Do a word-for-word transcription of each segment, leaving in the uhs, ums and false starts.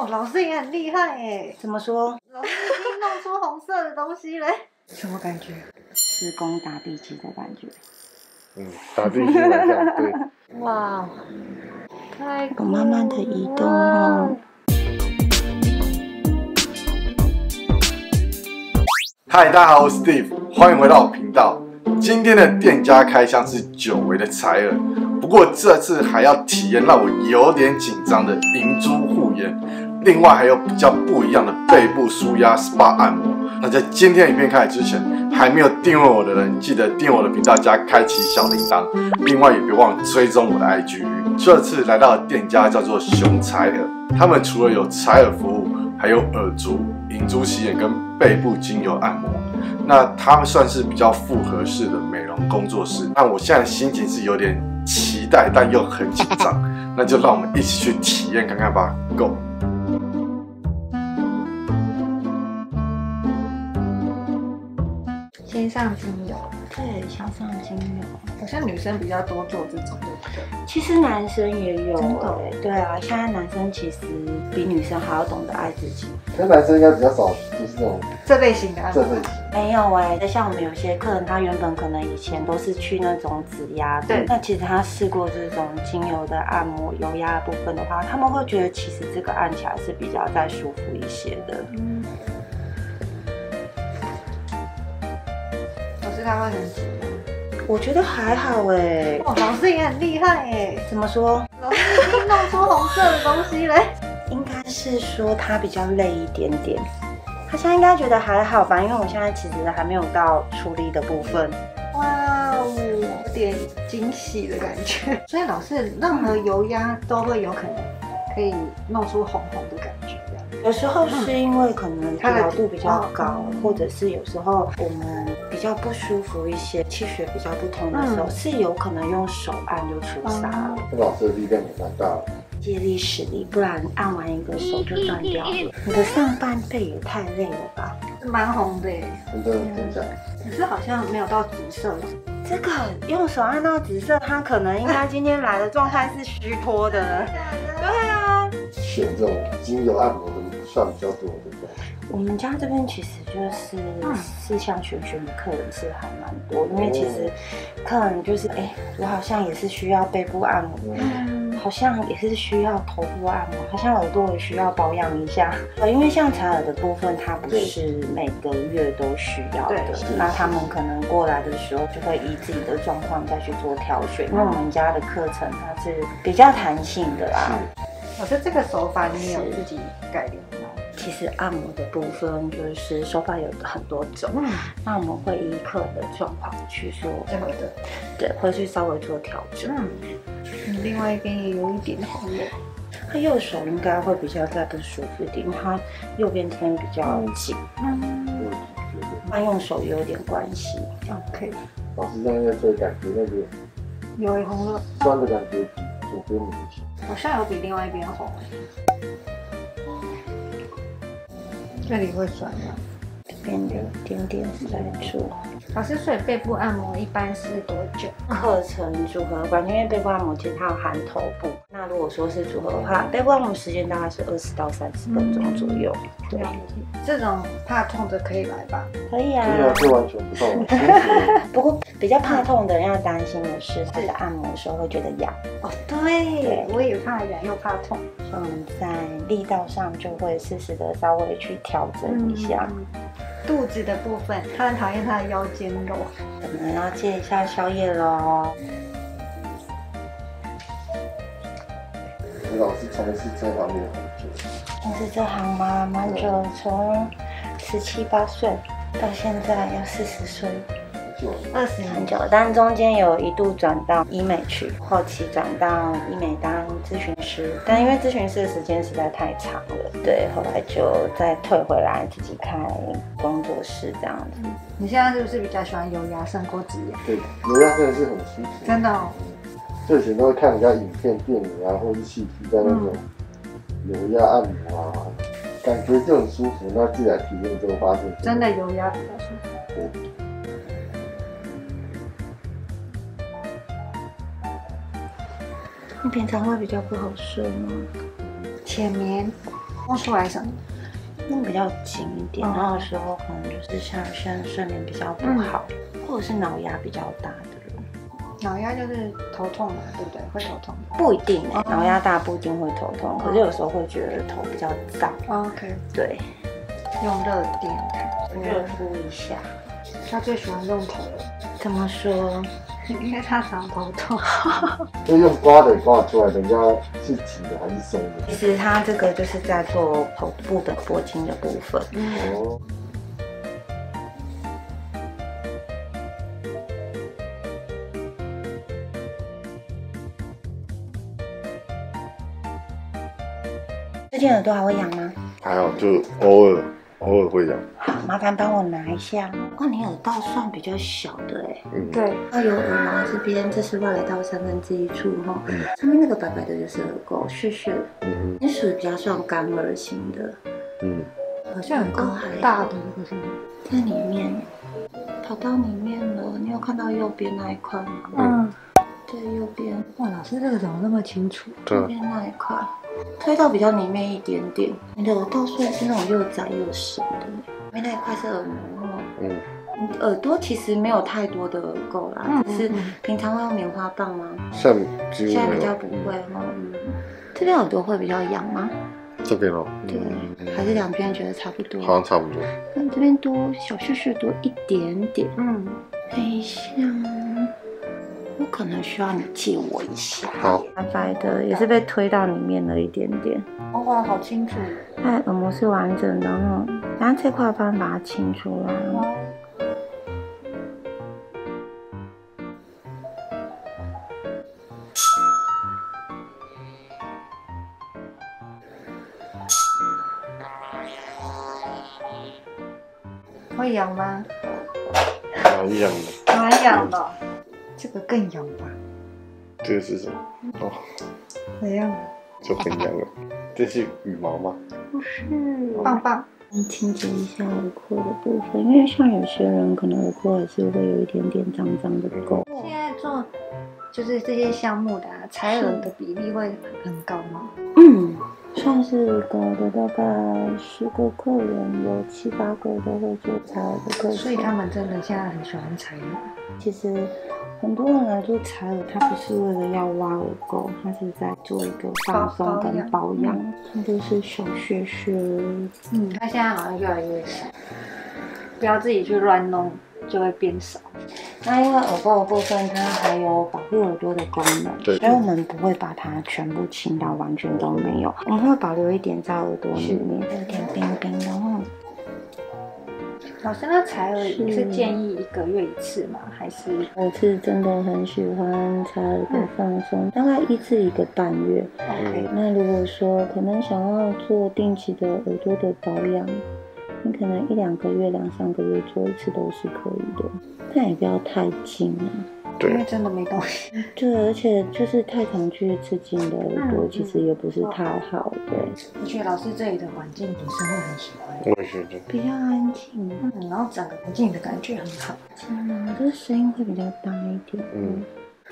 哦，老师也很厉害哎。 怎么说？ 老师已经弄出红色的东西嘞，什么感觉？ 施工打地基的感觉。 嗯，打地基来讲，对。 哇，太酷了！ 我慢慢的移动哦。 嗨，大家好，我是 Steve， 欢迎回到我频道。今天的店家开箱是久违的采耳，不过这次还要体验让我有点紧张的银珠护眼，另外还有比较不一样的背部舒压 S P A 按摩。那在今天影片开始之前，还没有订阅我的人，记得订阅我的频道加开启小铃铛，另外也别忘了追踪我的 I G。这次来到的店家叫做熊采耳，他们除了有采耳服务，还有耳珠、银珠洗眼跟背部精油按摩。那他们算是比较复合式的美容工作室。那我现在心情是有点期待，但又很紧张。那就让我们一起去体验看看吧 ，Go！ 先上精油， 对，先上精油。 好像女生比较多做这种，对不对？ 其实男生也有真的哎、对啊，现在男生其实比女生还要懂得爱自己。 可是男生应该比较少，就是那种这类型的按摩这类型。 没有哎、欸，像我们有些客人，他原本可能以前都是去那种指压的， 对那其实他试过这种精油的按摩、油压的部分的话，他们会觉得其实这个按起来是比较再舒服一些的。 嗯，老师他会很紧张。 我觉得还好哎、欸。 哦，老师也很厉害哎。 怎么说？ 老师已经弄出红色的东西嘞。 应该是说他比较累一点点。他现在应该觉得还好吧，因为我现在其实还没有到处理的部分。 哇哦，有点惊喜的感觉。所以老师，任何油压都会有可能可以弄出红红的感觉。 有时候是因为可能疲劳度比较高， 嗯、 或者是有时候我们比较不舒服一些，气血比较不通的时候，嗯、是有可能用手按就出痧了。 那老师的力量也蛮大的。 借力使力，不然按完一个手就断掉了。你的上半背也太累了吧？ 蛮红的耶， 真的真的。 可是好像没有到紫色。 这个用手按到紫色，他可能应该今天来的状态是虚脱的。对啊。 选这种精油按摩的算比较多，对不对？ 我们家这边其实就是四项全选的客人是还蛮多，因为其实客人就是哎、欸，我好像也是需要背部按摩。嗯，好像也是需要头部按摩，好像耳朵也需要保养一下。呃，因为像采耳的部分，它不是每个月都需要的，那他们可能过来的时候就会依自己的状况再去做挑选。因为我们家的课程它是比较弹性的啦。 老师，这个手法你也有自己改良吗？ 其实按摩的部分就是手法有很多种，嗯，那我们会依客人的状况去做这个的， 对，会去稍微做调整。嗯， 嗯，另外一边也有一点红了， 他右手应该会比较再不舒服一点，因为他右边这边比较紧，嗯，按用手也有点关系。 OK， 老师现在在感觉那个有一红了， 酸的感觉比左边明显， 好像有比另外一边红哎。这里会酸吗？ 这边有一点点塞住。 老师，所以背部按摩一般是多久？ 课程组合关，因为背部按摩其实它有含头部。那如果说是组合的话，背部按摩时间大概是二十到三十分钟左右。对， 这种怕痛的可以来吧？ 可以啊。 对啊，这完全不痛。 不过比较怕痛的人要担心的是，他在按摩的时候会觉得痒。 哦，对，我也怕痒又怕痛。 所以我们在力道上就会适时的稍微去调整一下。 嗯，肚子的部分，他很讨厌他的腰间肉。 我们要戒一下宵夜喽。 老师从事这行业很久。 从事这行吗？蛮久，从十七八岁到现在要四十岁。 二十很久，但中间有一度转到医美去，后期转到医美当咨询师，但因为咨询师的时间实在太长了，对，后来就再退回来自己开工作室这样子。 你现在是不是比较喜欢油压胜过指压？ 对，油压真的是很舒服， 真的哦。 就以前都会看人家影片、电影啊，或是戏剧在那种油压按摩啊，感觉就很舒服。那自己来体验之后发现， 真的油压比较舒服。 对。 你平常会比较不好睡吗？ 浅眠， 摸出来什么？ 那比较紧一点， 嗯然后有时候可能就是像有些人睡眠比较不好，或者是脑压比较大的人， 脑压就是头痛嘛，对不对？会头痛。 不一定哎、 哦脑压大不一定会头痛，可是有时候会觉得头比较燥。 OK， 对， 用热电热敷一下。 他最喜欢用头了， 怎么说？ 因为他常头痛。 就用刮的刮出来，人家是紧的还是松的？ 其实它这个就是在做头部的铂筋的部分。 哦。 最近耳朵还会痒吗？ 还好，就偶尔偶尔会痒。 好，麻烦帮我拿一下。哦，你耳道算比较小的哎。 嗯， 对， 它有耳毛这边，这是外耳道三分之一处哈。 嗯上面那个白白的就是耳垢，屑屑的。 嗯你属于比较算干耳型的， 嗯， 好像很高还大的那个是吗？ 在里面跑到里面了。你有看到右边那一块吗？ 嗯， 对，右边， 哇，老师这个怎么那么清楚？ 对啊， 右边那一块，推到比较里面一点点。你的耳道虽然是那种又窄又深的，因为那一块是耳膜哦。 嗯， 耳朵其实没有太多的耳垢啦， 嗯只是嗯嗯平常会用棉花棒吗？ 现在几乎没有。 现在比较不会哦。嗯，这边耳朵会比较痒吗？ 这边哦， 对， 嗯还是两边觉得差不多？ 好像差不多。 看这边多小屑屑多一点点。 嗯， 等一下，我可能需要你借我一下。 好， 白白的也是被推到里面了一点点。 哇，好清楚。 它耳膜是完整的哈，然后这块帮把它清出来。 会痒吗？ 蛮痒的。 蛮痒的。这个更痒吧？ 这个是什么？哦， 怎样？ 就很痒了。这是羽毛吗？ 不是， 棒棒。 清洁一下耳廓的部分，因为像有些人可能耳廓还是会有一点点脏脏的垢。 现在做就是这些项目的、啊，采耳的比例会很高吗？ 嗯，算是高的，大概十个客人有七八个都会做采耳的课程。 所以他们真的现在很喜欢采耳。 其实很多人来做采耳，他不是为了要挖耳垢，他是在做一个放松跟保养，它都是小屑屑。 嗯，它现在好像越来越少，不要自己去乱弄，就会变少。 那因为耳垢的部分，它还有保护耳朵的功能， 对所以我们不会把它全部清到完全都没有，我们会保留一点在耳朵里面，有点冰冰的。嗯， 老师，那采耳是建议一个月一次吗？还是？ 我是真的很喜欢采耳的放松，大概一次一个半月。 OK， 那如果说可能想要做定期的耳朵的保养，你可能一两个月、两三个月做一次都是可以的，但也不要太近啊。 对， 因为真的没东西。 对，而且就是太常去刺激你的耳朵， 嗯其实也不是太好。对， 我觉得老师这里的环境女生会很喜欢， 我也觉得。 比较安静。 嗯，然后整个环境的感觉很好。 真的，就是声音会比较大一点。 嗯。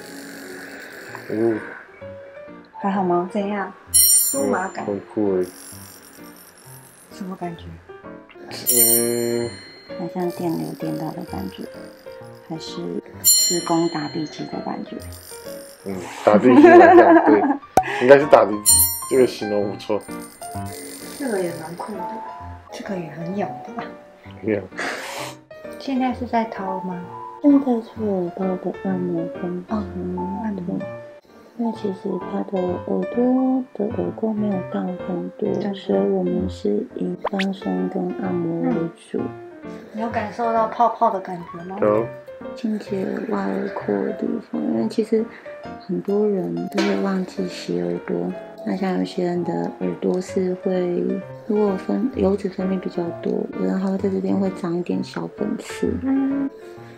嗯， 还好吗？ 怎样？酥麻感？ 很酷诶。 什么感觉？ 嗯， 好像电流电到的感觉，还是施工打地基的感觉？ 嗯，打地基蛮像，对，应该是打地基，这个形容不错。 这个也蛮酷的，这个也很痒的。 一样。 现在是在掏吗？ 现在是耳道的按摩跟哦嗯按摩对，因为其实他的耳朵的耳垢没有到很多， 对所以我们是以放松跟按摩为主。 你有感受到泡泡的感觉吗？ 有。 清洁外耳廓的地方，因为其实很多人都会忘记洗耳朵。那像有些人的耳朵是会，如果分油脂分泌比较多，然后在这边会长一点小粉刺。 嗯。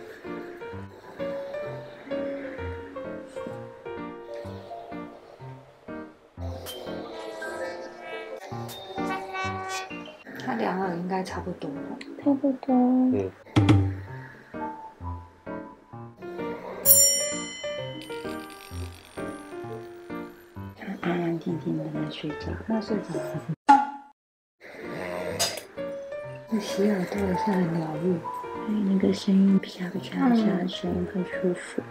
它两耳应该差不多。 差不多。 嗯。 安安静静的在睡觉， 那睡着了。 洗耳朵也是很疗愈， 所以那个声音啪啪啪的声音很舒服。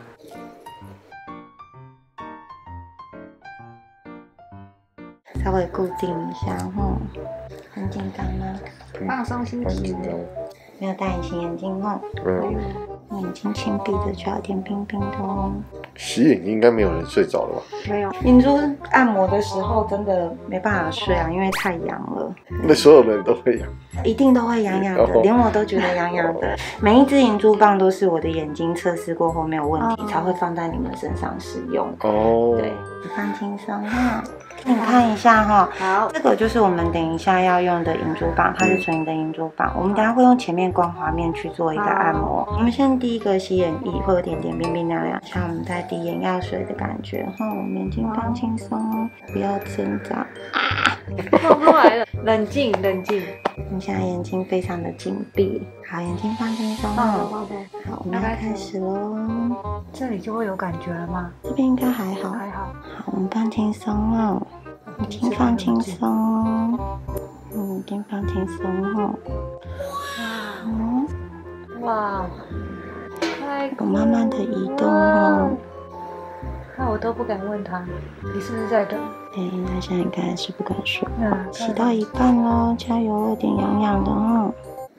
稍微固定一下哈，很紧张吗？ 放松心情。 没有戴隐形眼镜哦。 嗯。 眼睛轻闭着，就有点冰冰的哦。 洗眼睛应该没有人睡着了吧？ 没有。 银珠按摩的时候真的没办法睡啊，因为太痒了。 那所有人都会痒。 一定都会痒痒的， 哦、 连我都觉得痒痒的。每一支银珠棒都是我的眼睛测试过后没有问题，哦、才会放在你们身上使用。 哦。 对，你放轻松哈。你看一下哈， 好， 这个就是我们等一下要用的银珠棒，它是纯银的银珠棒。我们等一下会用前面光滑面去做一个按摩。我们先滴一个洗眼液，会有点点冰冰凉凉，像我们在滴眼药水的感觉。哈，我们眼睛放轻松哦，不要挣扎。 放出来了，冷静冷静。 你现在眼睛非常的紧闭，好，眼睛放轻松哦。好，我们要开始喽。 这里就会有感觉了吗？ 这边应该还好。 还好。 好，我们放轻松哦，眼睛放轻松哦，嗯，眼睛放轻松哦。 嗯，哇，太我慢慢的移动哦。 那我都不敢问他，你是不是在等？ 哎，他现在应该是不敢说。 嗯， 洗到一半喽，加油，有点痒痒的哦。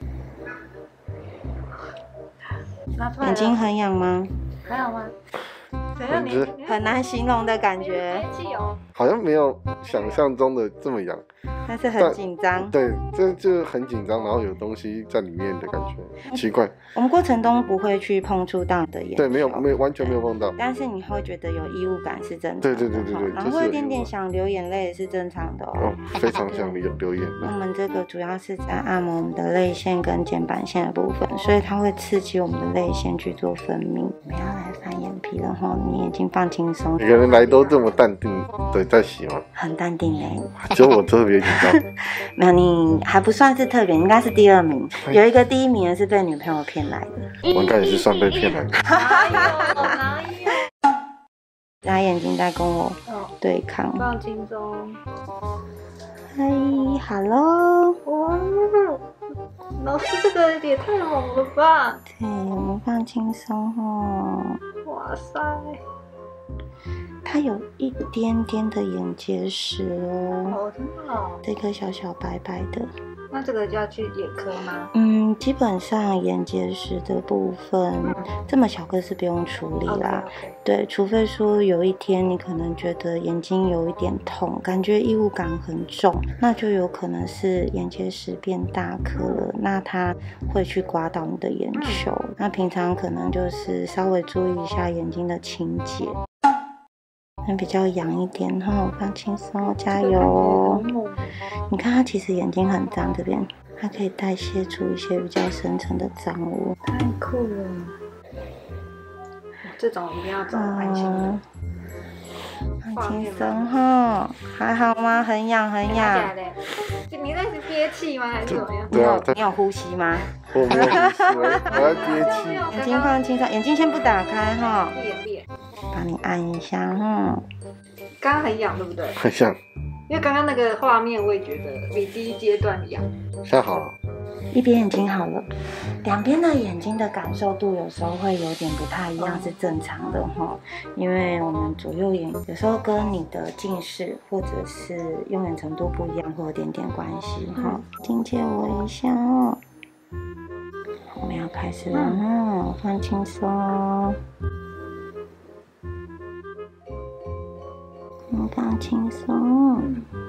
眼睛很痒吗？ 还好吗？怎样？你很难形容的感觉。 好像没有想象中的这么痒， 但是很紧张。 对，这就是很紧张，然后有东西在里面的感觉，奇怪。 我们过程中不会去碰触到你的眼球， 对，没有，没有，完全没有碰到。 但是你会觉得有异物感是正常的。 对对对对对。 然后会有点点想流眼泪也是正常的哦。 哦，非常想流流眼泪。 我们这个主要是在按摩我们的泪腺跟睑板腺的部分，所以它会刺激我们的泪腺去做分泌。我们要来翻眼皮了哈，你眼睛放轻松。 每个人来都这么淡定的在洗吗？ 很淡定哎， 只有我特别紧张。 没有，你还不算是特别，应该是第二名。有一个第一名的是被女朋友骗来的。 我应该也是算被骗来的。 哪有哪有？ 他眼睛在跟我对抗。 放轻松。 嗨 ，Hello。 哇，老师这个也太猛了吧！ 对，我们放轻松哦。 哇塞。 它有一点点的眼结石哦， 哦，真的哦， 这颗小小白白的。 那这个就要去眼科吗？ 嗯，基本上眼结石的部分，嗯、这么小颗是不用处理啦。Okay, okay. 对，除非说有一天你可能觉得眼睛有一点痛，感觉异物感很重，那就有可能是眼结石变大颗了，那它会去刮到你的眼球。嗯、那平常可能就是稍微注意一下眼睛的清洁。那比较痒一点哈，放轻松，加油哦！你看它其实眼睛很脏，这边它可以代谢出一些比较深层的脏污， 太酷了！这种一定要找安心的。 放轻松哈，还好吗？很痒很痒。 你那是憋气吗？还是怎么样？ 你有你有呼吸吗？ 我没有呼吸，我要憋气。 眼睛放轻松，眼睛先不打开哈。 闭闭。 帮你按一下哈。 刚刚很痒，对不对？ 很像。 因为刚刚那个画面，我也觉得比第一阶段痒。 现在好了。 一边眼睛好了，两边的眼睛的感受度有时候会有点不太一样，是正常的哈。因为我们左右眼有时候跟你的近视或者是用眼程度不一样，会有点点关系哈。紧接我一下哦。我们要开始了哈，放轻松哦。嗯，放轻松。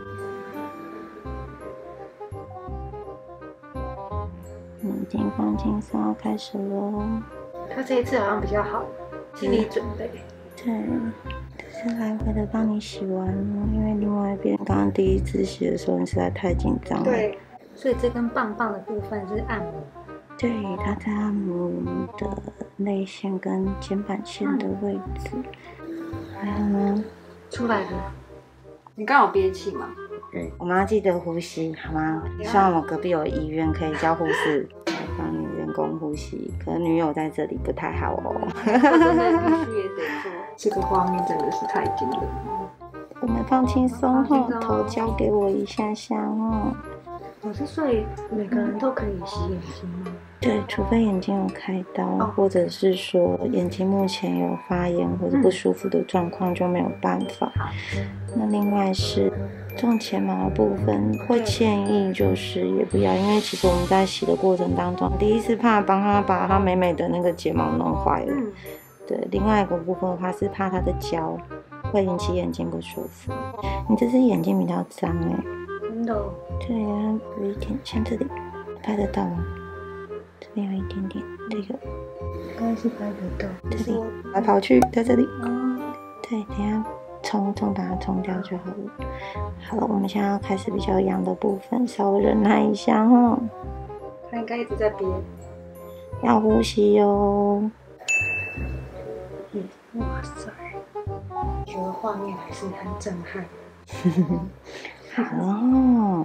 眼睛放轻松，开始喽。 他这一次好像比较好，心理准备。 对，就是来回的帮你洗完了，因为另外一边刚刚第一次洗的时候，你实在太紧张了。 对，所以这根棒棒的部分是按摩。 对，它在按摩我们的泪腺跟睑板腺的位置。还有呢？ 出来了。你刚好憋气吗？ 嗯，我们要记得呼吸，好吗？希望我隔壁有医院可以叫护士来帮你人工呼吸。可能女友在这里不太好哦。 我真的必须也得做，这个画面真的是太惊人了。 我们放轻松哦，头交给我一下下哦。 对， 老师，所以每个人都可以洗眼睛吗？ 对，除非眼睛有开刀，哦、或者是说眼睛目前有发炎或者不舒服的状况，就没有办法。嗯、那另外是种睫毛的部分，会建议就是也不要，因为其实我们在洗的过程当中，第一是怕帮他把他美美的那个睫毛弄坏了，嗯、对，另外一个部分的话是怕他的胶会引起眼睛不舒服。你这只眼睛比较脏哎、欸， 真的？ 对啊，有一点像这里，拍得到吗？这边有一点点，这个应该是拍得到。 这里跑来跑去，在这里。嗯，对，等一下冲冲把它冲掉就好了。好了，我们现在要开始比较痒的部分，稍微忍耐一下哈。 他应该一直在憋， 要呼吸哟。 嗯，哇塞，觉得画面还是很震撼。 好了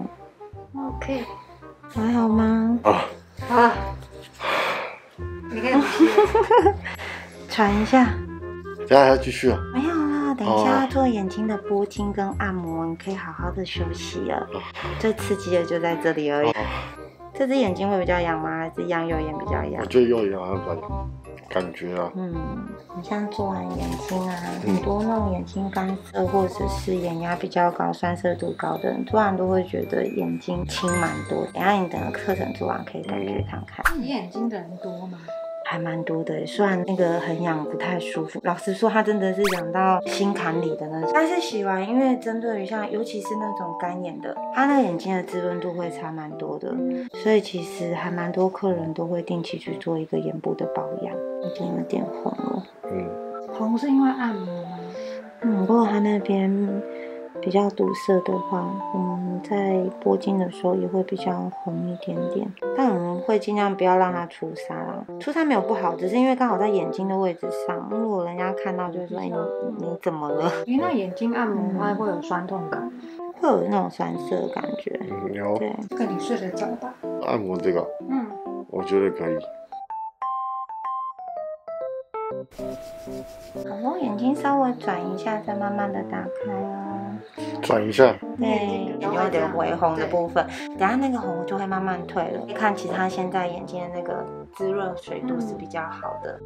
，OK， 还好吗？ 啊， 好。你可以呼吸， 喘一下。 等一下还要继续啊？ 没有啦，等一下要做眼睛的拨筋跟按摩，你可以好好的休息了。最刺激的就在这里而已。这只眼睛会比较痒吗？还是养右眼比较痒？ 我觉得右眼好像比较痒，感觉啊。 嗯，你像做完眼睛啊，很多那种眼睛干涩或者是眼压比较高、酸涩度高的人，做完都会觉得眼睛青蛮多。等一下你等个课程做完可以感觉看看。 洗眼睛的人多吗？ 还蛮多的，虽然那个很痒不太舒服，老实说它真的是痒到心坎里的那种。但是洗完，因为针对于像尤其是那种干眼的，它那个眼睛的滋润度会差蛮多的，所以其实还蛮多客人都会定期去做一个眼部的保养。已经有点红了， 嗯， 红是因为按摩吗？ 嗯，如果它那边比较堵塞的话，嗯，在拨筋的时候也会比较红一点点，但我们会尽量不要让它出痧啦。出痧没有不好，只是因为刚好在眼睛的位置上，如果人家看到就会说，哎、欸，你你怎么了？ 因为那眼睛按摩它会有酸痛感， 会有那种酸涩的感觉。 嗯，有。 对， 这个你睡得着吧？ 按摩这个，嗯，我觉得可以。 好咯，眼睛稍微转一下，再慢慢的打开哦。 转一下。 对，有点微红的部分，等下那个红就会慢慢退了。可以看，其实它现在眼睛的那个滋润水度是比较好的。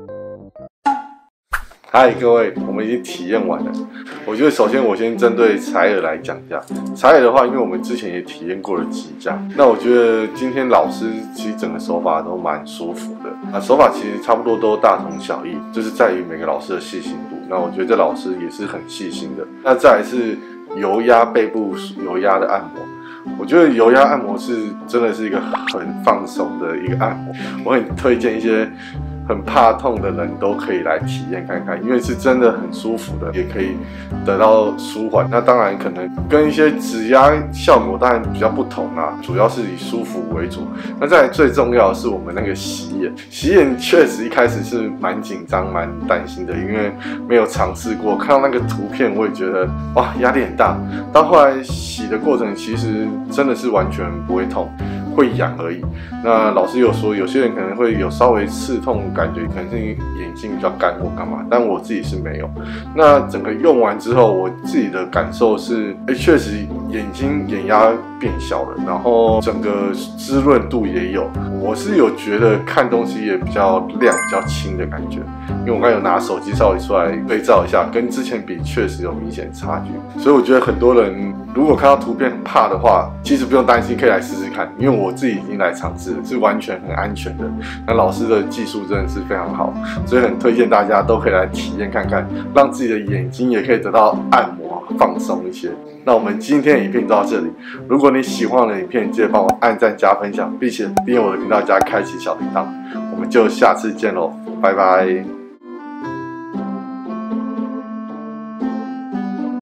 嗨，各位，我们已经体验完了。我觉得首先我先针对采耳来讲一下。采耳的话，因为我们之前也体验过了几家，那我觉得今天老师其实整个手法都蛮舒服的。那手法其实差不多都大同小异，就是在于每个老师的细心度。那我觉得这老师也是很细心的。那再来是油压背部油压的按摩。我觉得油压按摩是真的是一个很放松的一个按摩，我很推荐一些很怕痛的人都可以来体验看看，因为是真的很舒服的，也可以得到舒缓。那当然可能跟一些指压效果当然比较不同啊，主要是以舒服为主。那再来最重要的是我们那个洗眼，洗眼确实一开始是蛮紧张、蛮担心的，因为没有尝试过。看到那个图片，我也觉得哇压力很大。到后来洗的过程，其实真的是完全不会痛。会痒而已。那老师有说，有些人可能会有稍微刺痛感觉，可能是眼睛比较干或干嘛，但我自己是没有。那整个用完之后，我自己的感受是，哎，确实眼睛眼压变小了，然后整个滋润度也有。我是有觉得看东西也比较亮、比较清的感觉，因为我刚有拿手机稍微出来对照一下，跟之前比确实有明显差距。所以我觉得很多人如果看到图片很怕的话，其实不用担心，可以来试试看，因为我自己已经来尝试了，是完全很安全的。那老师的技术真的是非常好，所以很推荐大家都可以来体验看看，让自己的眼睛也可以得到按摩，放松一些。那我们今天的影片就到这里，如果你喜欢我的影片，记得帮我按赞加分享，并且订阅我的频道加开启小铃铛。我们就下次见喽，拜拜。